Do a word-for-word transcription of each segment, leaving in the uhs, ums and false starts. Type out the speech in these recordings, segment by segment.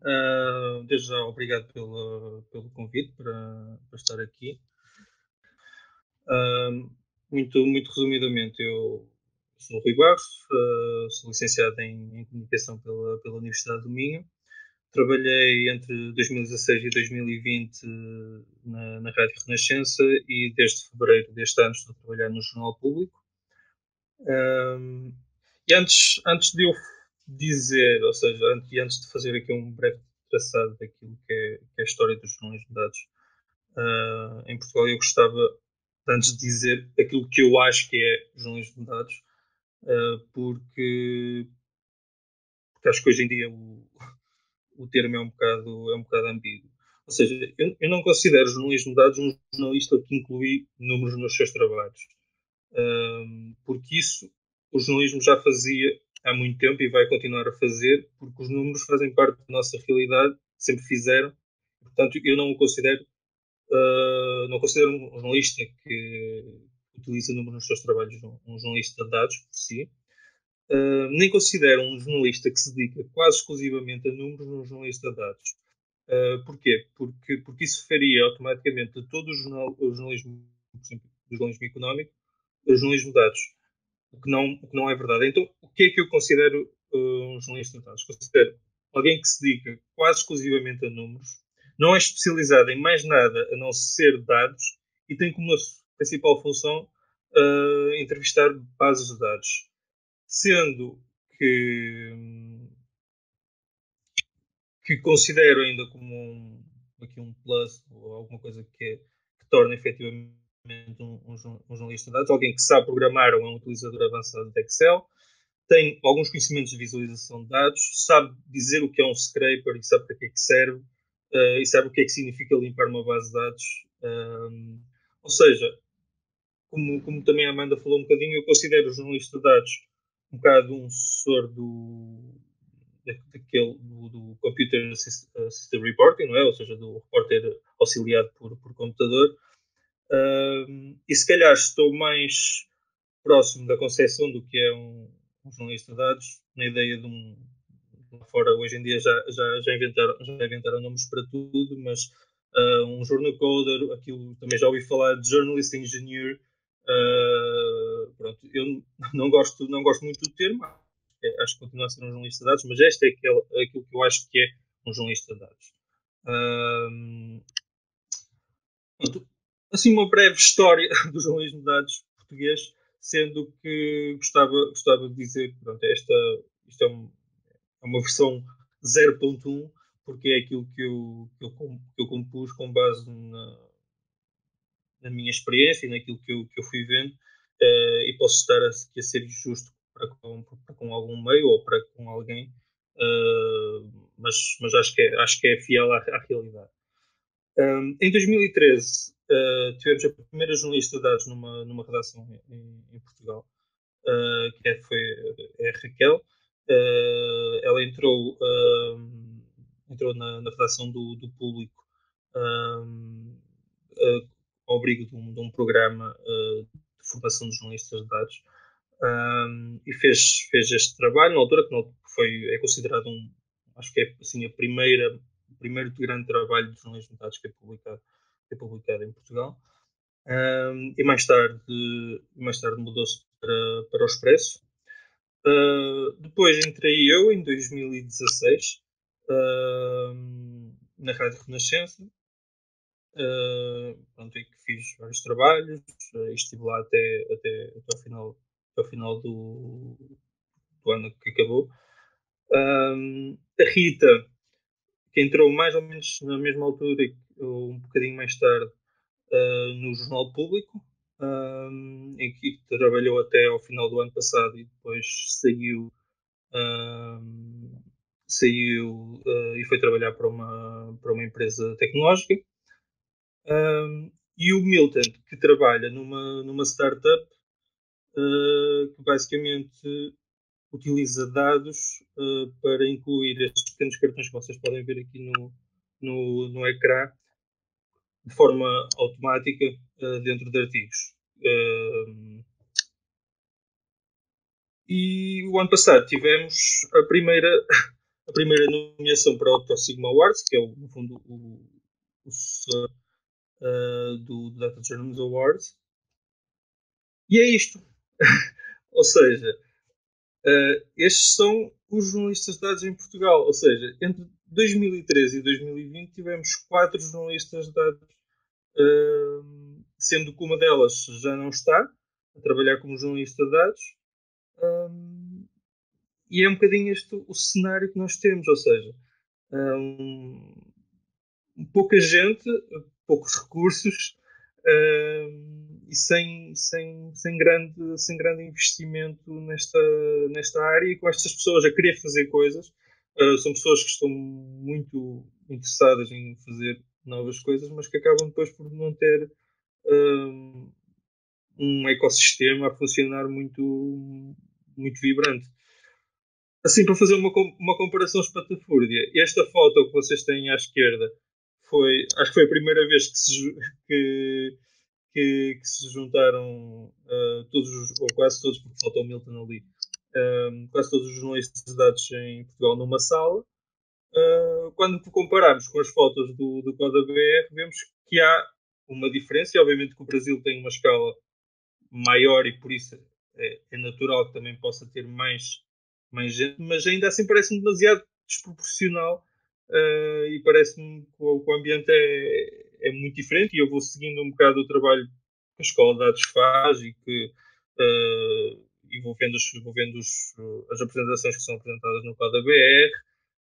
Uh, desde já, obrigado pela, pelo convite para, para estar aqui. Uh, muito, muito resumidamente, eu sou o Rui Barros, uh, sou licenciado em, em Comunicação pela, pela Universidade do Minho. Trabalhei entre dois mil e dezasseis e dois mil e vinte na, na Rádio Renascença e desde fevereiro deste ano estou a trabalhar no Jornal Público. Um, e antes, antes de eu dizer, ou seja, antes, antes de fazer aqui um breve traçado daquilo que é, que é a história dos jornalismo de dados uh, em Portugal, eu gostava, antes de dizer aquilo que eu acho que é jornalismo de dados, uh, porque, porque acho que hoje em dia o, o termo é um bocado, é um bocado ambíguo. Ou seja, eu, eu não considero jornalismo de dados um jornalista que inclui números nos seus trabalhos. Um, porque isso o jornalismo já fazia há muito tempo e vai continuar a fazer, porque os números fazem parte da nossa realidade, sempre fizeram. Portanto, eu não o considero, uh, não considero um jornalista que utiliza números nos seus trabalhos, um, um jornalista de dados por si. Uh, nem considero um jornalista que se dedica quase exclusivamente a números um jornalista de dados. Uh, porquê? Porque, porque isso faria automaticamente de todo o, jornal, o jornalismo, por exemplo, do jornalismo económico, o jornalismo de dados, o que não, o que não é verdade. Então, o que é que eu considero uh, um jornalista de dados? Considero alguém que se dedica quase exclusivamente a números, não é especializado em mais nada a não ser dados e tem como principal função uh, entrevistar bases de dados. Sendo que, que considero ainda como um, aqui um plus ou alguma coisa que, é, que torna efetivamente um, um, um jornalista de dados, alguém que sabe programar ou é um utilizador avançado de Excel, tem alguns conhecimentos de visualização de dados, sabe dizer o que é um scraper e sabe para que é que serve, uh, e sabe o que é que significa limpar uma base de dados. Um, ou seja, como, como também a Amanda falou um bocadinho, eu considero o jornalista de dados um bocado um sucessor do, daquele, do, do Computer Assisted Reporting, não é? Ou seja, do repórter auxiliado por, por computador. Um, e se calhar estou mais próximo da concepção do que é um, um jornalista de dados, na ideia de um. Fora, hoje em dia já, já, já, inventaram, já inventaram nomes para tudo, mas uh, um journal coder, aquilo também já ouvi falar de journalist engineer. Uh, pronto, eu não gosto, não gosto muito do termo, acho que continua a ser um jornalista de dados, mas este é aquele, aquilo que eu acho que é um jornalista de dados. Uh, pronto, assim, uma breve história do jornalismo de dados português, sendo que gostava, gostava de dizer que esta, isto é, um, é uma versão zero ponto um, porque é aquilo que eu, que eu, que eu compus com base na, na minha experiência e naquilo que eu, que eu fui vendo, uh, e posso estar a, a ser justo para com, para com algum meio ou para com alguém, uh, mas, mas acho, que é, acho que é fiel à, à realidade. Um, em dois mil e treze, uh, tivemos a primeira jornalista de dados numa, numa redação em, em Portugal, uh, que é, foi é a Raquel. Uh, ela entrou, uh, entrou na, na redação do, do Público, um, uh, ao abrigo de um, de um programa uh, de formação de jornalistas de dados, um, e fez, fez este trabalho na altura, que não, foi, é considerado um, acho que é assim, a primeira, o primeiro grande trabalho de jornalismo de dados que é publicado, que é publicado em Portugal. Um, e mais tarde, mais tarde mudou-se para, para o Expresso. Uh, depois entrei eu em dois mil e dezasseis, uh, na Rádio Renascença. Uh, pronto, e que fiz vários trabalhos, uh, estive lá até, até, até, ao, final, até ao final do, do ano que acabou. Um, a Rita, que entrou mais ou menos na mesma altura, um bocadinho mais tarde, uh, no Jornal Público, um, em que trabalhou até ao final do ano passado e depois saiu, um, saiu uh, e foi trabalhar para uma, para uma empresa tecnológica. Um, e o Milton, que trabalha numa, numa startup uh, que basicamente utiliza dados uh, para incluir estes pequenos cartões que vocês podem ver aqui no, no, no ecrã de forma automática uh, dentro de artigos. Uh, e o ano passado tivemos a primeira, a primeira nomeação para o, para o Sigma Awards, que é, no fundo, o, o sucessor uh, do, do Data Journalism Awards. E é isto. Ou seja, uh, estes são os jornalistas de dados em Portugal. Ou seja, entre dois mil e treze e dois mil e vinte tivemos quatro jornalistas de dados, uh, sendo que uma delas já não está a trabalhar como jornalista de dados. Um, e é um bocadinho este o cenário que nós temos, ou seja, um, pouca gente, poucos recursos um, e sem, sem, sem, grande, sem grande investimento nesta, nesta área, e com estas pessoas a querer fazer coisas. Uh, são pessoas que estão muito interessadas em fazer novas coisas, mas que acabam depois por não ter um, um ecossistema a funcionar muito, muito vibrante. Assim, para fazer uma, uma comparação espatafúrdia, esta foto que vocês têm à esquerda foi, acho que foi a primeira vez que se, que, que, que se juntaram uh, todos os, ou quase todos, porque falta o Milton ali, um, quase todos os jornalistas de dados em Portugal numa sala. Uh, quando compararmos com as fotos do, do Coda B R, vemos que há uma diferença, e obviamente que o Brasil tem uma escala maior e por isso é, é natural que também possa ter mais, mais gente, mas ainda assim parece-me demasiado desproporcional, uh, e parece-me que o, que o ambiente é, é muito diferente, e eu vou seguindo um bocado o trabalho que a Escola de Dados faz e que uh, e vou vendo, os, vou vendo os, as apresentações que são apresentadas no Coda B R,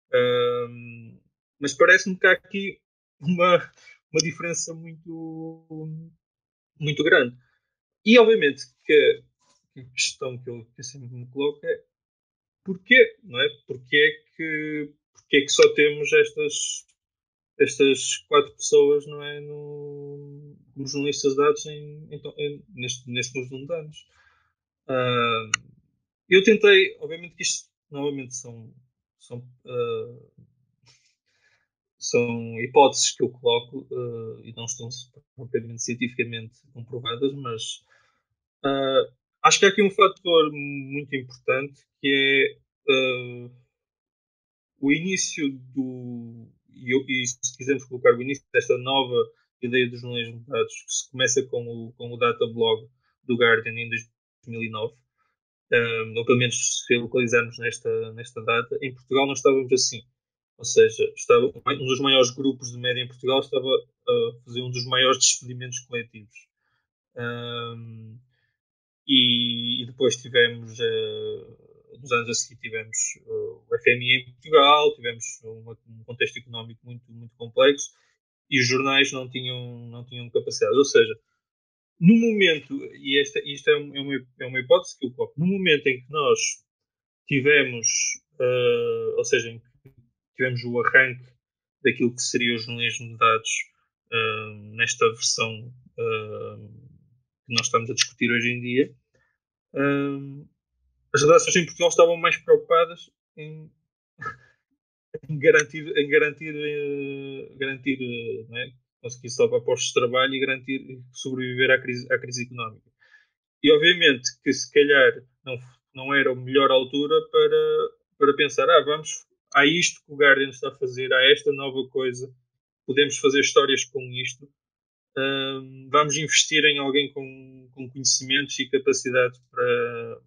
uh, mas parece-me que há aqui uma, uma diferença muito, muito grande. E obviamente que a questão que eu, que eu sempre me coloco é porquê, não é? Porquê é que, porquê é que só temos estas, estas quatro pessoas, não é? No, como jornalistas de dados em, em, em, neste, neste conjunto de anos. Uh, eu tentei, obviamente que isto novamente são, são, uh, são hipóteses que eu coloco uh, e não estão propriamente cientificamente comprovadas, mas Uh, acho que há aqui um fator muito importante que é uh, o início do. E, e se quisermos colocar o início desta nova ideia dos jornalismo de dados, que se começa com o, com o data blog do Guardian em dois mil e nove, um, ou pelo menos se localizarmos nesta, nesta data, em Portugal não estávamos assim. Ou seja, estava, um dos maiores grupos de média em Portugal estava a fazer um dos maiores despedimentos coletivos. Um, E, e depois tivemos, uh, nos anos a seguir, tivemos uh, o F M I em Portugal, tivemos uma, um contexto económico muito, muito complexo, e os jornais não tinham, não tinham capacidade. Ou seja, no momento, e esta, isto é uma, é uma hipótese que eu coloco, no momento em que nós tivemos, uh, ou seja, em que tivemos o arranque daquilo que seria o jornalismo de dados uh, nesta versão uh, que nós estamos a discutir hoje em dia, um, as redações em Portugal estavam mais preocupadas em, em garantir, em garantir, uh, garantir uh, não é? Conseguir salvar postos de trabalho e garantir sobreviver à crise, à crise económica. E obviamente que se calhar não, não era a melhor altura para, para pensar, ah, vamos, há isto que o Guardian está a fazer, há esta nova coisa, podemos fazer histórias com isto, um, vamos investir em alguém com, com conhecimentos e capacidade para,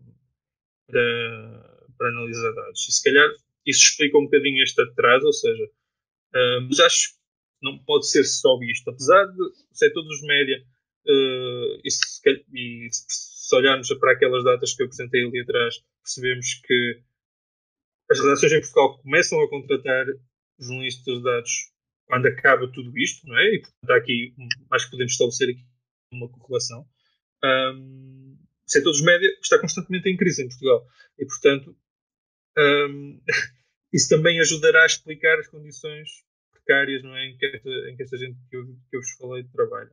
para, para analisar dados. E se calhar isso explica um bocadinho este atraso, ou seja, uh, mas acho que não pode ser só isto. Apesar de o setor dos média, uh, e, se, e se olharmos para aquelas datas que eu apresentei ali atrás, percebemos que as redações em Portugal começam a contratar jornalistas de dados quando acaba tudo isto, não é? E portanto há aqui, acho que podemos estabelecer aqui uma correlação. Um, o setor dos média está constantemente em crise em Portugal e, portanto, um, isso também ajudará a explicar as condições precárias, não é, em, que esta, em que esta gente que eu, que eu vos falei trabalha.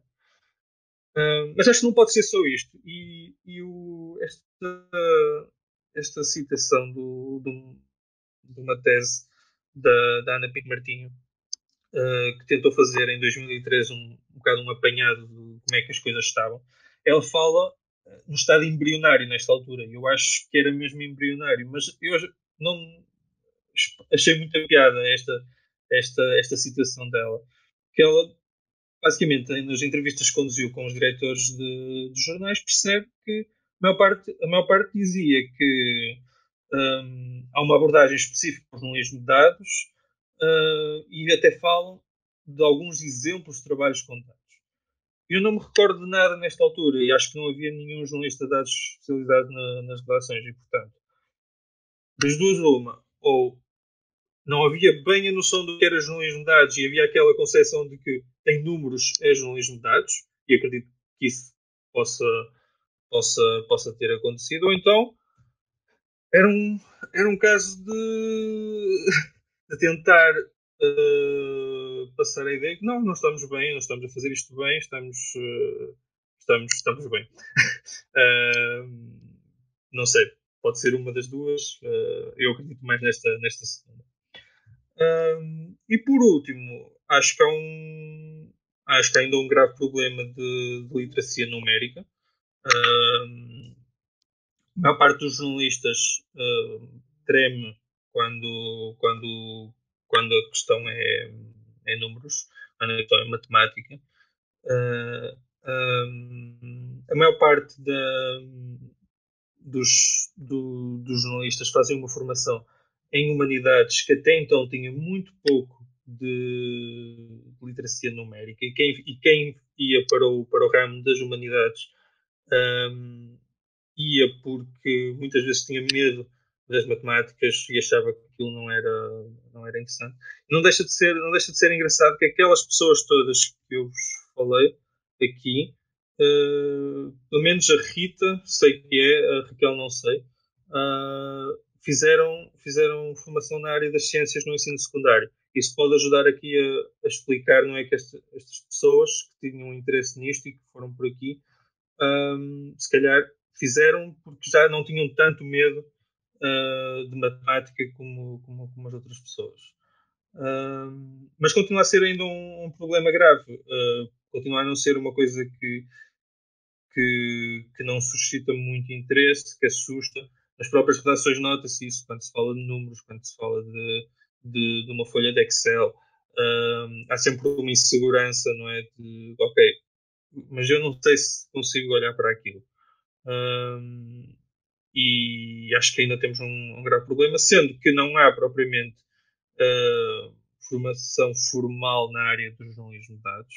Um, mas acho que não pode ser só isto. E, e o, esta, esta citação do, do, de uma tese da, da Ana Pinto Martinho, uh, que tentou fazer em dois mil e treze um, um bocado um apanhado de como é que as coisas estavam, ela fala no estado embrionário nesta altura. Eu acho que era mesmo embrionário, mas eu não achei muita piada esta, esta, esta situação dela. Que ela, basicamente, nas entrevistas que conduziu com os diretores de, de jornais, percebe que a maior parte, a maior parte dizia que um, há uma abordagem específica ao jornalismo de dados uh, e até falam de alguns exemplos de trabalhos contados. Eu não me recordo de nada nesta altura e acho que não havia nenhum jornalista de dados especializado na, nas redações e, portanto, das duas uma, ou não havia bem a noção do que era jornalismo de dados e havia aquela concepção de que tem números é jornalismo de dados, e acredito que isso possa, possa, possa ter acontecido, ou então era um, era um caso de, de tentar uh, passar a ideia que não, não estamos bem, não estamos a fazer isto bem, estamos, uh, estamos, estamos bem. uh, não sei, pode ser uma das duas, uh, eu acredito mais nesta, nesta segunda. Um, e por último, acho que há um acho que há ainda um grave problema de, de literacia numérica. Um, a maior parte dos jornalistas uh, treme quando, quando, quando a questão é, é números, quando a questão é matemática. Uh, um, a maior parte da, dos, do, dos jornalistas fazem uma formação em humanidades que até então tinha muito pouco de, de literacia numérica, e quem, e quem ia para o, para o ramo das humanidades um, ia porque muitas vezes tinha medo das matemáticas e achava que aquilo não era, não era interessante. Não deixa, de ser, não deixa de ser engraçado que aquelas pessoas todas que eu vos falei aqui, uh, pelo menos a Rita, sei que é, a Raquel não sei, uh, fizeram, fizeram formação na área das ciências no ensino secundário. Isso pode ajudar aqui a, a explicar, não é, que esta, estas pessoas que tinham interesse nisto e que foram por aqui, um, se calhar fizeram porque já não tinham tanto medo uh, de matemática como, como, como as outras pessoas. Uh, mas continua a ser ainda um, um problema grave. Uh, continua a não ser uma coisa que, que, que não suscita muito interesse, que assusta. Nas próprias redações nota-se isso quando se fala de números, quando se fala de, de, de uma folha de Excel. Uh, há sempre uma insegurança, não é? De, ok, mas eu não sei se consigo olhar para aquilo. Um, e acho que ainda temos um, um grave problema, sendo que não há propriamente uh, formação formal na área do jornalismo de dados.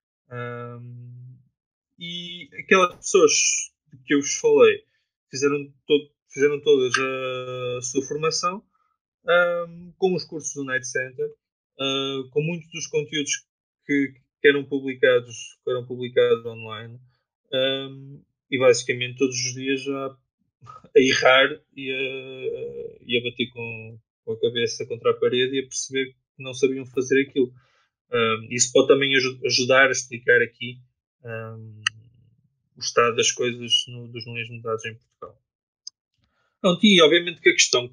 Um, e aquelas pessoas que eu vos falei fizeram, todo, fizeram todas a sua formação um, com os cursos do Night Center, uh, com muitos dos conteúdos que, que eram publicados que eram publicados online. Um, e basicamente todos os dias a, a errar e a, e a bater com, com a cabeça contra a parede e a perceber que não sabiam fazer aquilo. Um, isso pode também aj ajudar a explicar aqui um, o estado das coisas no, dos jornalismo de dados em Portugal. Pronto, e obviamente que a questão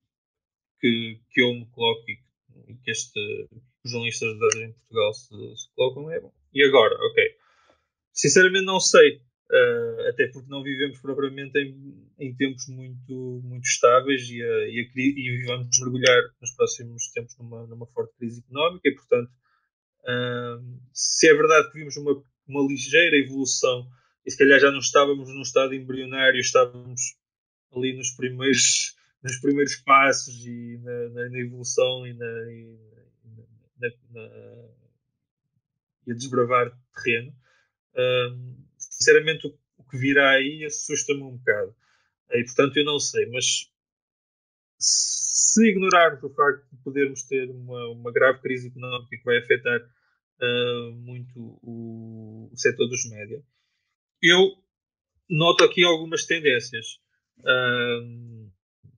que, que eu me coloco e que este, os jornalistas de dados em Portugal se, se colocam é bom. E agora, ok. Sinceramente não sei, uh, até porque não vivemos propriamente em, em tempos muito, muito estáveis e, a, e, a, e vamos mergulhar nos próximos tempos numa, numa forte crise económica e, portanto, uh, se é verdade que vimos uma, uma ligeira evolução e se calhar já não estávamos num estado embrionário, estávamos ali nos primeiros, nos primeiros passos e na, na, na evolução e, na, e, na, na, e a desbravar terreno. Um, sinceramente, o, o que virá aí assusta-me um bocado. E, portanto, eu não sei, mas se ignorarmos o facto de podermos ter uma, uma grave crise económica que vai afetar uh, muito o, o setor dos média, eu noto aqui algumas tendências. Uh,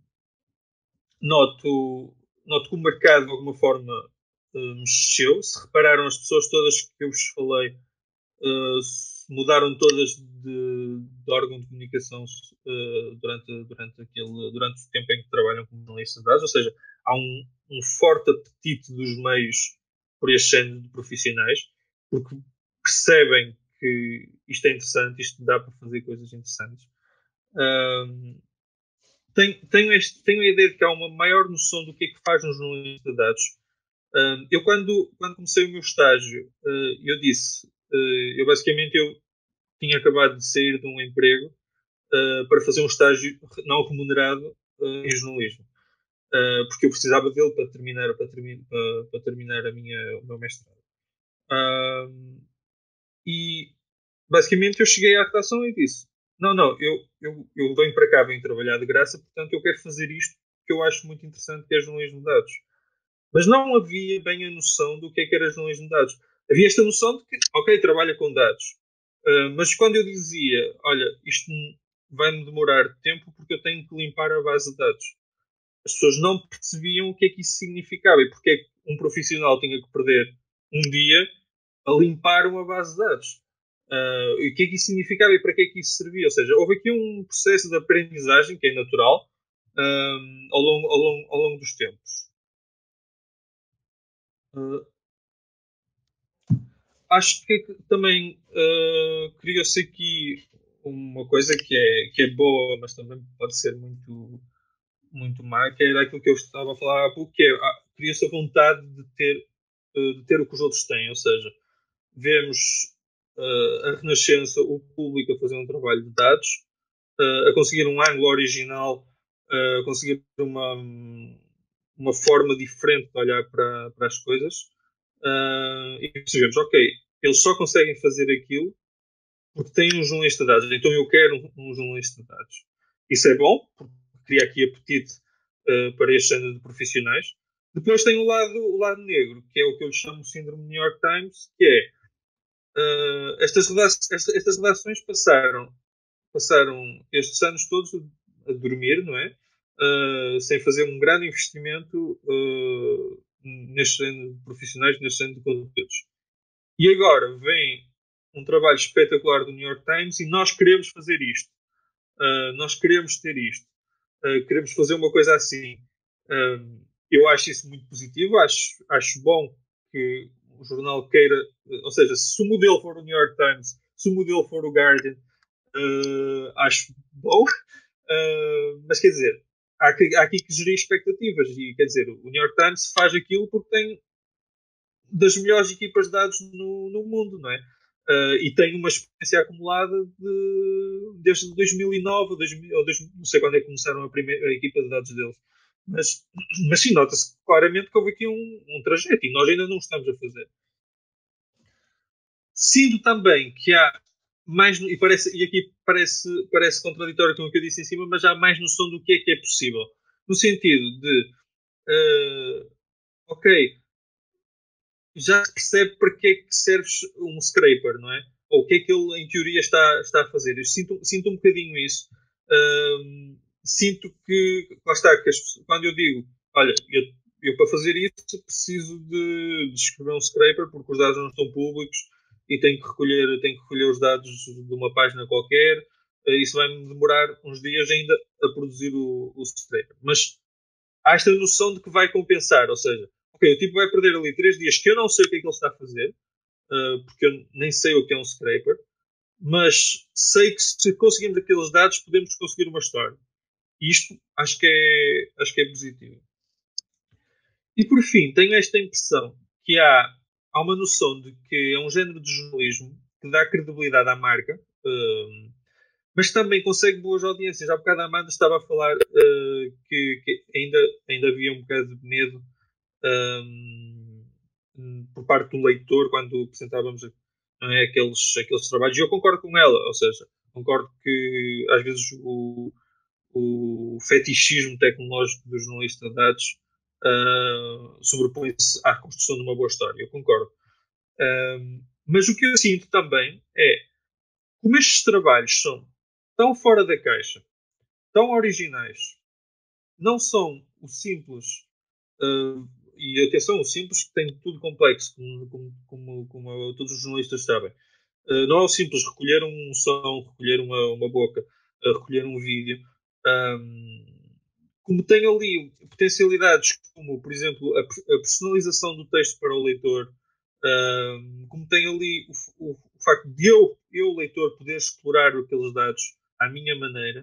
noto, noto que o mercado, de alguma forma, uh, mexeu. Se repararam, as pessoas todas que eu vos falei Uh, mudaram todas de, de órgão de comunicação uh, durante, durante, aquele, durante o tempo em que trabalham como jornalistas de dados, ou seja, há um, um forte apetite dos meios por este género de profissionais, porque percebem que isto é interessante, isto dá para fazer coisas interessantes. Um, tenho, tenho, este, tenho a ideia de que há uma maior noção do que é que faz um jornalista de dados. Uh, eu, quando, quando comecei o meu estágio, uh, eu disse, uh, eu basicamente eu tinha acabado de sair de um emprego uh, para fazer um estágio não remunerado uh, em jornalismo. Uh, porque eu precisava dele para terminar, para, termi para, para terminar a minha, o meu mestrado. Uh, e basicamente eu cheguei à redação e disse: Não, não, eu, eu, eu venho para cá, venho trabalhar de graça, portanto eu quero fazer isto que eu acho muito interessante, que é jornalismo de dados. Mas não havia bem a noção do que é que era jornalismo de dados. Havia esta noção de que, ok, trabalha com dados. Uh, mas quando eu dizia, olha, isto vai-me demorar tempo porque eu tenho que limpar a base de dados, as pessoas não percebiam o que é que isso significava e porque é que um profissional tinha que perder um dia a limpar uma base de dados. Uh, e o que é que isso significava e para que é que isso servia? Ou seja, houve aqui um processo de aprendizagem que é natural um, ao, longo, ao, longo, ao longo dos tempos. Uh, acho que também uh, criou-se aqui uma coisa que é, que é boa, mas também pode ser muito, muito má, que era aquilo que eu estava a falar há pouco, que é ah, criou-se a vontade de ter, uh, de ter o que os outros têm. Ou seja, vemos uh, a Renascença, o público a fazer um trabalho de dados, uh, a conseguir um ângulo original, uh, a conseguir uma, uma forma diferente de olhar para, para as coisas. Uh, e percebemos, ok, eles só conseguem fazer aquilo porque têm um jornalista de dados, então eu quero um, um jornalista de dados. Isso é bom, porque cria aqui apetite uh, para este género de profissionais. Depois tem o lado, o lado negro, que é o que eu chamo de síndrome New York Times, que é uh, estas, estas, estas redações passaram, passaram estes anos todos a dormir, não é? Uh, sem fazer um grande investimento uh, neste género de profissionais, neste género de conteúdos. E agora vem um trabalho espetacular do New York Times e nós queremos fazer isto. Uh, nós queremos ter isto. Uh, queremos fazer uma coisa assim. Uh, eu acho isso muito positivo. Acho, acho bom que o jornal queira... Ou seja, se o modelo for o New York Times, se o modelo for o Guardian, uh, acho bom. Uh, mas quer dizer, há, há aqui que gerir expectativas. E quer dizer, o New York Times faz aquilo porque tem das melhores equipas de dados no, no mundo, não é? Uh, e tem uma experiência acumulada de, desde dois mil e nove, dois mil, ou dois, não sei quando é que começaram a, primeira, a equipa de dados deles. Mas, mas sim, nota-se claramente que houve aqui um, um trajeto e nós ainda não estamos a fazer. Sendo também que há mais, e, parece, e aqui parece, parece contraditório com o que eu disse em cima, mas há mais noção do que é que é possível. No sentido de, uh, ok, já se percebe para que é que serve um scraper, não é? Ou o que é que ele, em teoria, está, está a fazer. Eu sinto, sinto um bocadinho isso. Um, sinto que, lá está, que as, quando eu digo, olha, eu, eu para fazer isso preciso de, de escrever um scraper porque os dados não estão públicos e tenho que recolher, tenho que recolher os dados de uma página qualquer. Isso vai-me demorar uns dias ainda a produzir o, o scraper. Mas há esta noção de que vai compensar, ou seja, ok, o tipo vai perder ali três dias que eu não sei o que é que ele está a fazer, uh, porque eu nem sei o que é um scraper, mas sei que se conseguirmos aqueles dados podemos conseguir uma história. E isto acho que é, acho que é positivo. E por fim, tenho esta impressão que há, há uma noção de que é um género de jornalismo que dá credibilidade à marca, uh, mas também consegue boas audiências. Há bocado a Amanda estava a falar uh, que, que ainda, ainda havia um bocado de medo um, por parte do leitor quando apresentávamos, não é, aqueles, aqueles trabalhos. E eu concordo com ela, ou seja, concordo que às vezes o, o fetichismo tecnológico do jornalista de dados uh, sobrepõe-se à construção de uma boa história. Eu concordo. Um, mas o que eu sinto também é, como estes trabalhos são tão fora da caixa, tão originais, não são o simples, uh, e atenção, o simples que tem tudo complexo, como, como, como, como todos os jornalistas sabem. Uh, não é o simples recolher um som, recolher uma, uma boca, uh, recolher um vídeo. Um, como tem ali potencialidades como, por exemplo, a, a personalização do texto para o leitor, um, como tem ali o, o, o facto de eu, eu, leitor, poder explorar aqueles dados à minha maneira,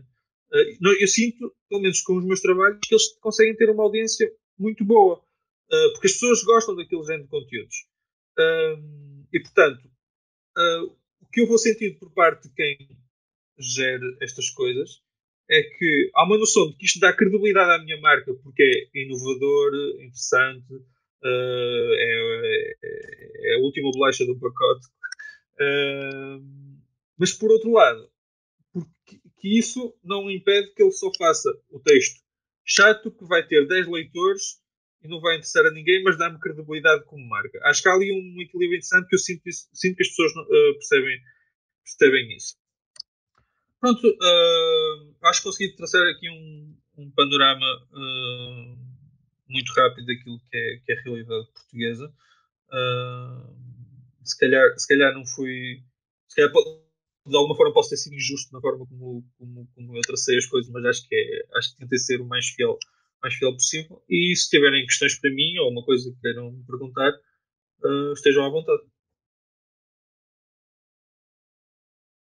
Uh, não, eu sinto, pelo menos com os meus trabalhos, que eles conseguem ter uma audiência muito boa, uh, porque as pessoas gostam daquele género de conteúdos. Uh, e, portanto, uh, o que eu vou sentir por parte de quem gera estas coisas é que há uma noção de que isto dá credibilidade à minha marca porque é inovador, interessante, uh, é, é, é a última bolacha do pacote. Uh, mas, por outro lado, porque, que isso não impede que ele só faça o texto chato, que vai ter dez leitores e não vai interessar a ninguém, mas dá-me credibilidade como marca. Acho que há ali um equilíbrio interessante que eu sinto, isso, sinto que as pessoas uh, percebem, percebem isso. Pronto, uh, acho que consegui traçar aqui um, um panorama uh, muito rápido daquilo que é, que é a realidade portuguesa. Uh, se, calhar, se calhar não fui. Se calhar, de alguma forma, posso ter sido injusto na forma como, como, como eu tracei as coisas, mas acho que, é, acho que tentei ser o mais fiel, mais fiel possível. E se tiverem questões para mim ou uma coisa que queiram me perguntar, uh, estejam à vontade.